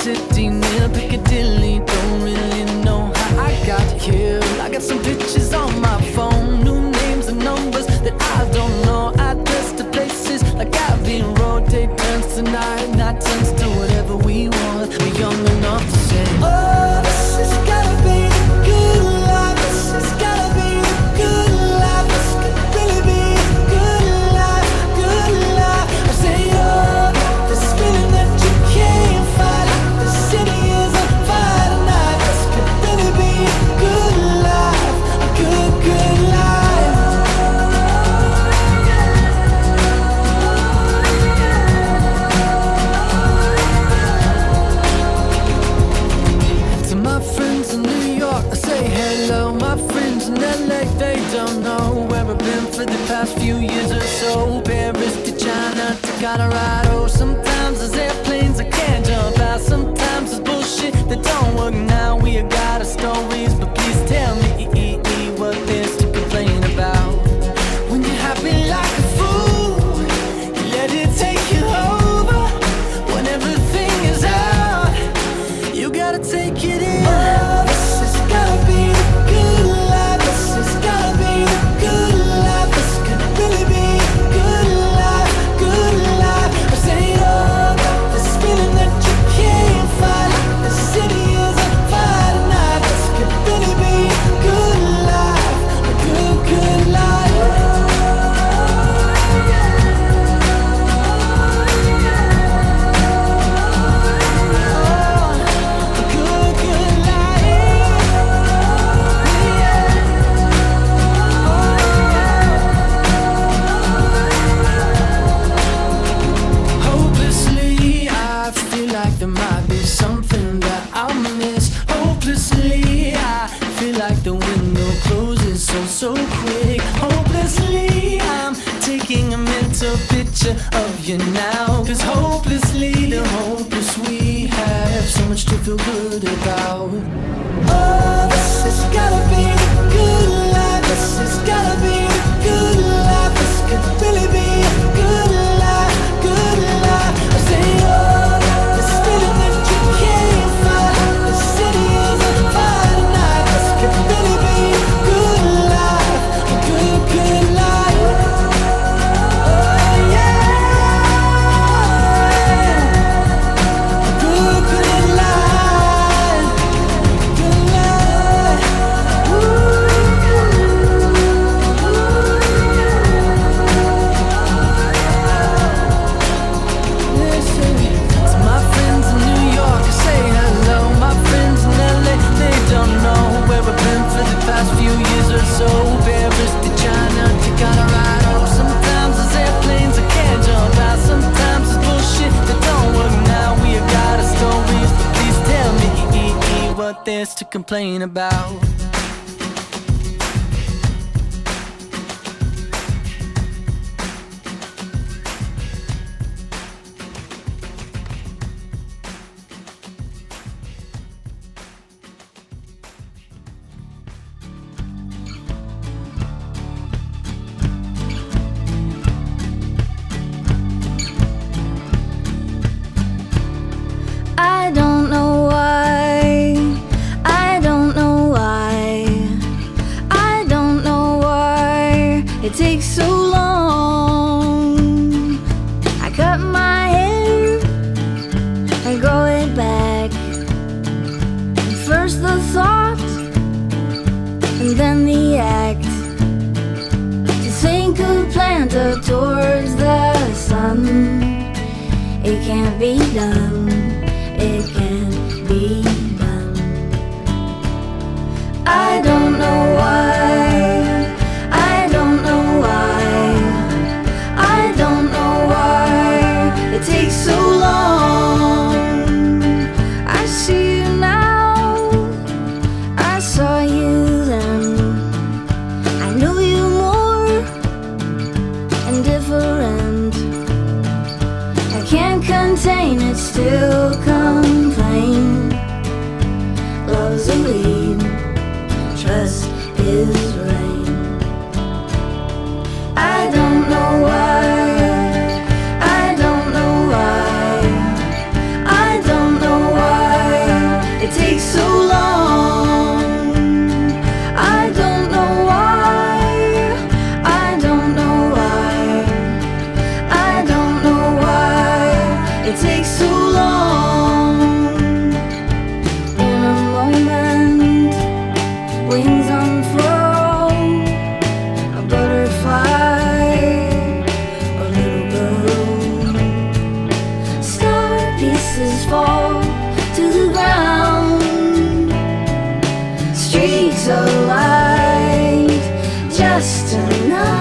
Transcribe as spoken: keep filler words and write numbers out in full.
city near Piccadilly. Don't really know how I got here. I got some pictures on my phone, new names and numbers that I don't know. Address to places like Abbey Road. Take turns tonight, not turns to whatever we want. We're young enough to say, oh, this has gotta be the good life. This has gotta be the good life. This could really be the good life, good life. I say, oh, this feeling that you can't fight. The city is on fire tonight. This could really be a good life, a good, good life. To my friends in New York, I say hello. My friends in L A, they don't know where I've been for the past few years or so. Paris to China to Colorado. Sometimes there's airplanes I can't jump out. Sometimes there's bullshit that don't work now. We got our stories, but please tell me what there's to complain about. When you're happy like a fool, you let it take you over. When everything is out, you gotta take it in. Oh, this has gotta be the good life. This has gotta be the good life. This could really be a good life, good life. I say, oh, this feeling that you can't fight. The city is on fire tonight. This could really be a good life, a good, good life. A good, good life. Hopelessly, I feel like there might be something that I'll miss. Hopelessly, I feel like the window closes so, so quick. Hopelessly, I'm taking a mental picture of you now. Cause hopelessly, the hopeless we have so much to feel good about. Oh, this has gotta be the good life. This has gotta be the good life. This could really be a good life, good life. I say, oh, this feeling that you can't fight. The city is on fire tonight. This could really be a good life, a good, good life. Oh, yeah. A good, good life, good life. Listen, to my friends in New York, I say hello. My friends in L A, they don't know where I've been for the past few years or so. Paris to China to Colorado. Sometimes there's airplanes I can't jump out. Sometimes there's bullshit that don't work now. We have got our stories, but please tell me what there's to complain about. I don't know why, I don't know why, I don't know why it takes so long. I cut my hair, I grow it back. And first the thought, and then the act. To sink a planter towards the sun, it can't be done. It can't be done. I don't know why, I don't know why, I don't know why it takes so long. I see you now, I saw you then. I knew you more and different. I can't contain it, still complain. Love's a weed, trust is rain. I don't know why, I don't know why, I don't know why just enough.